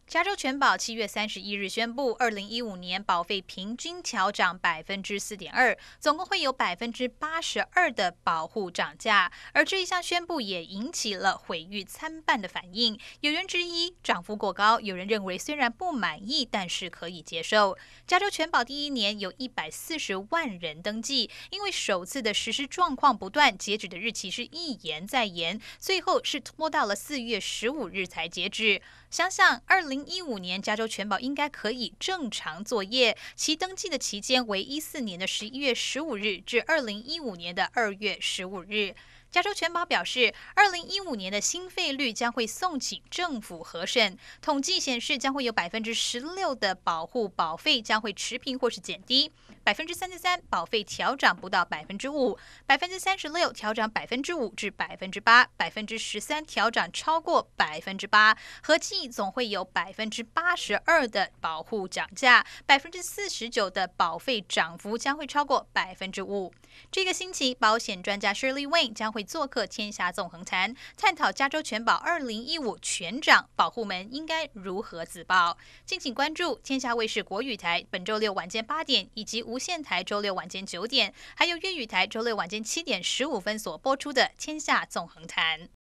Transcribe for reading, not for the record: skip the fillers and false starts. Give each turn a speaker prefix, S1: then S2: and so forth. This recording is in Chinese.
S1: 加州全保7月31日宣布，2015年保费平均调涨4.2%，总共会有82%的保护涨价。而这一项宣布也引起了毁誉参半的反应，有人质疑涨幅过高，有人认为虽然不满意，但是可以接受。加州全保第一年有140万人登记，因为首次的实施状况不断，截止的日期是一延再延，最后是拖到了4月15日才截止。想想2015年加州全保应该可以正常作业，其登记的期间为14年的11月15日至2015年的2月15日。加州全保表示，2015年的新费率将会送请政府核审。统计显示，将会有16%的保护保费将会持平或是减低，33%保费调涨不到5%，36%调涨5%至8%，13%调涨超过8%，合计总会有82%的保护涨价，49%的保费涨幅将会超过5%。这个星期，保险专家 Shirley Wayne 将会做客天下纵横谈，探讨加州全保2015全涨，保护们应该如何自保。敬请关注天下卫视国语台本周六晚间8点，以及无线台周六晚间9点，还有粤语台周六晚间7点15分所播出的天下纵横谈。